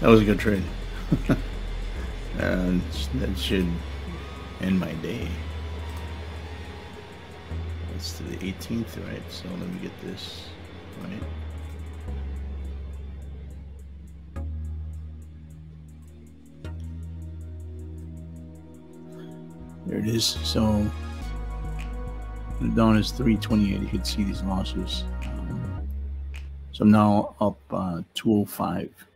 That was a good trade. That should end my day. It's to the 18th, right? So let me get this right. There it is. So the down is 328. You can see these losses. So I'm now up 205.